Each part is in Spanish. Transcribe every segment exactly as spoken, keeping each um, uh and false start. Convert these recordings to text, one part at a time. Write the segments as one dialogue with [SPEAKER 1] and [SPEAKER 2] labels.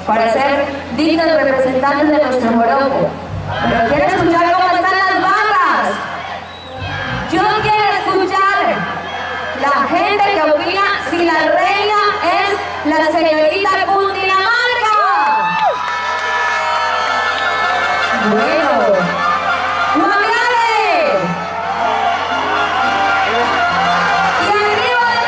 [SPEAKER 1] para ser dignos representantes de nuestro joropo. Pero quiero escuchar cómo están las barras. Yo quiero escuchar la gente que opina si la reina es la señorita Cundinamarca. Bueno, ¡Juanviale! ¡Y arriba la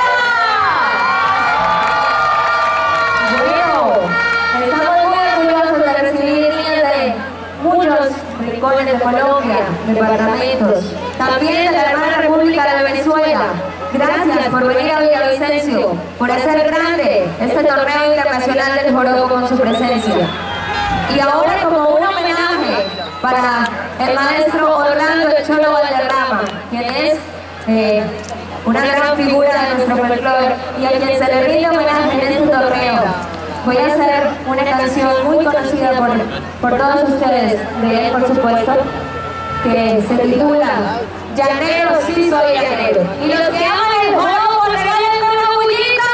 [SPEAKER 1] meta! Bueno, estamos muy orgullosos de recibir niñas de muchos rincones de Colombia, departamentos, también de la hermana República de Venezuela. Gracias por venir a Villavicencio, por hacer grande este torneo internacional del joropo con su presencia. Y ahora, como un homenaje para el maestro Orlando El Cholo Valderrama, quien es eh, una gran figura de nuestro folclore y a quien se le rinde homenaje en este torneo, voy a hacer una canción muy conocida por, por todos ustedes, de él por supuesto, que se titula Llanero, sí soy llanero. Y los que aman el joropo, regálenme una bullita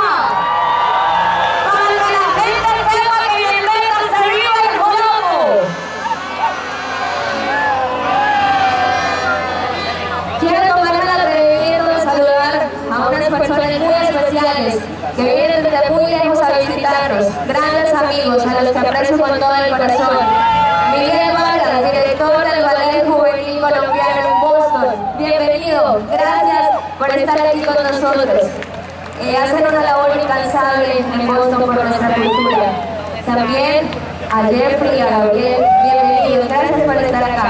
[SPEAKER 1] para que la gente sepa que en el meta se viva el joropo. Quiero tomarme el atrevimiento de saludar a unas personas muy especiales que vienen desde muy lejos a visitarnos, grandes amigos a los que aprecio con todo el corazón. Miguel Vargas, director del Ballet Juvenil Colombiano en Boston. Bienvenido, gracias por estar aquí con nosotros. Eh, hacen una labor incansable en Boston por nuestra cultura. También a Jeffrey y a Gabriel, bienvenidos, gracias por estar acá.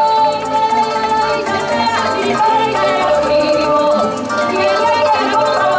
[SPEAKER 2] Vivo, y ella quiere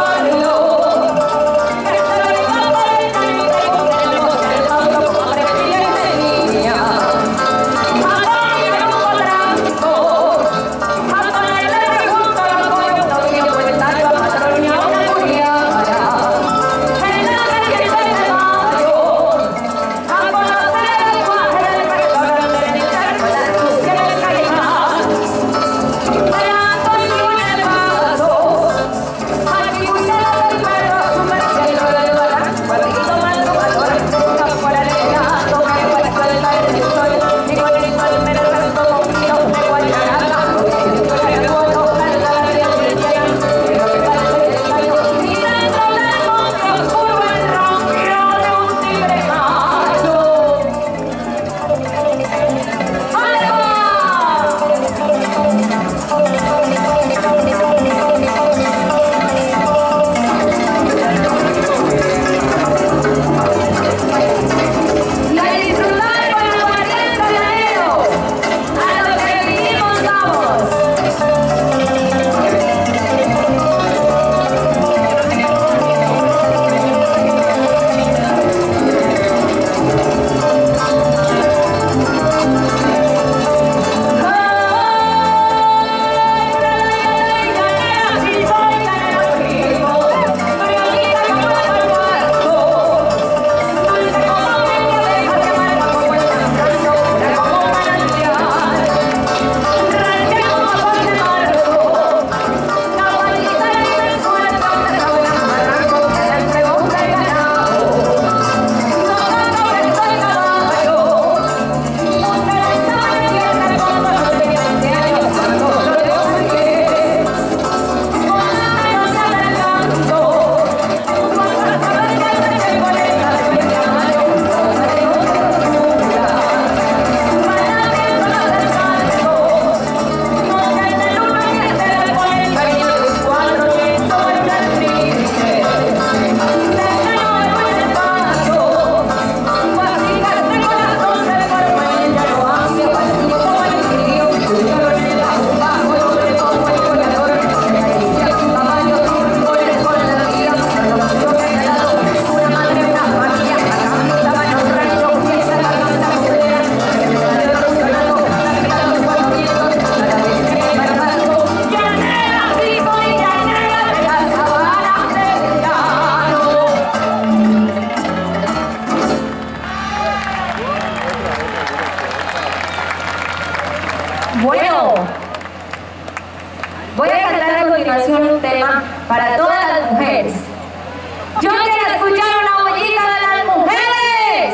[SPEAKER 1] Voy a cantar a continuación un tema para todas las mujeres. Yo quiero escuchar una bollita de las mujeres.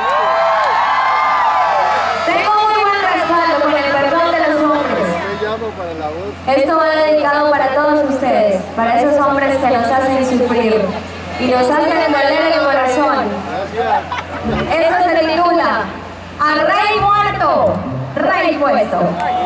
[SPEAKER 1] Tengo muy buen respaldo con el perdón de los hombres. Esto va dedicado para todos ustedes, para esos hombres que nos hacen sufrir y nos hacen doler el corazón. Esto se titula A Rey Muerto, Rey Puesto.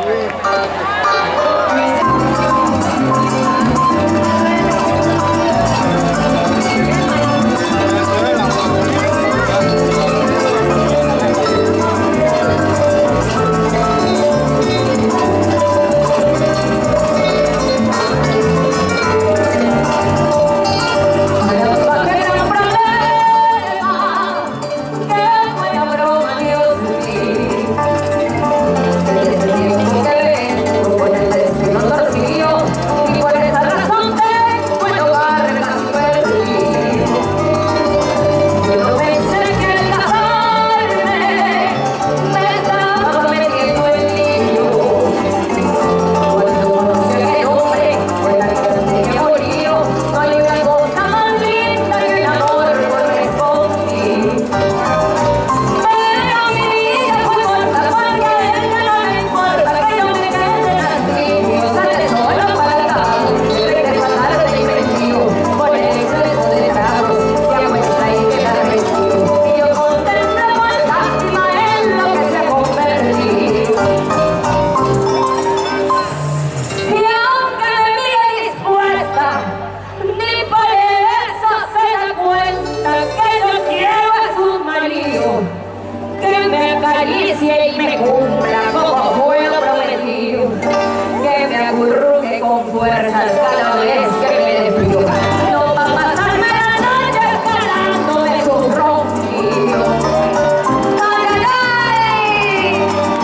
[SPEAKER 1] Y me cumpla como fue lo prometido, que me acurruque con fuerzas cada vez que me dé frío. No va a pasarme la noche escalándome su ronquido. ¡Ay, ay,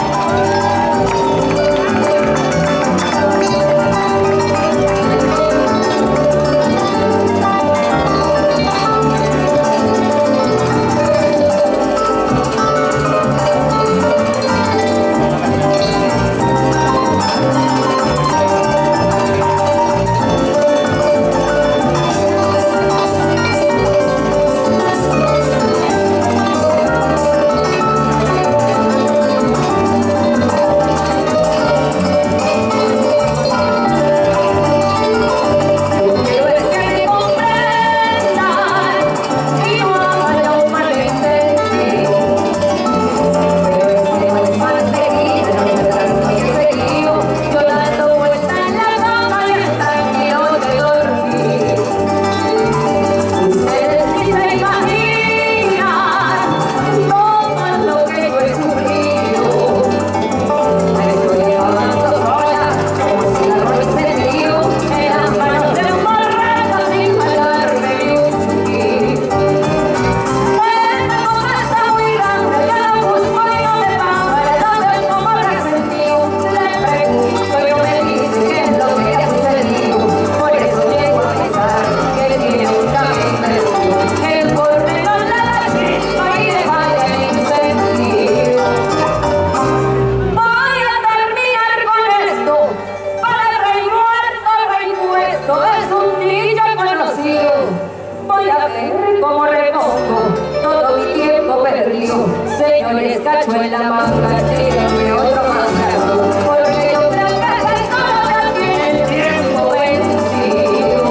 [SPEAKER 1] señores, cacho en la manga, tírame otro manga, porque yo creo que esa cosa tiene el tiempo vencido.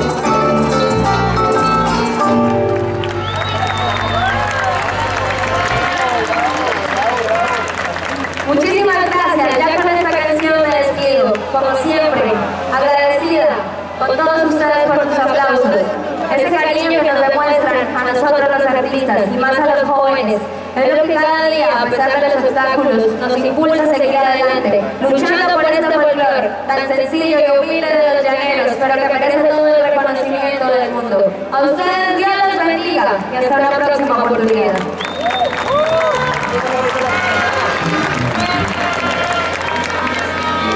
[SPEAKER 1] Muchísimas gracias, ya con esta canción me despido, como siempre, agradecida con todos ustedes por sus aplausos, ese cariño que nos demuestran a nosotros los artistas y más a los jóvenes. Es lo que cada día, a pesar de los obstáculos, nos impulsa a seguir adelante, luchando por este folclore tan sencillo y humilde de los llaneros, pero que merece todo el reconocimiento del mundo. A ustedes Dios los bendiga y hasta una próxima oportunidad.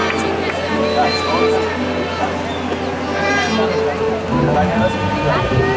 [SPEAKER 1] Gracias.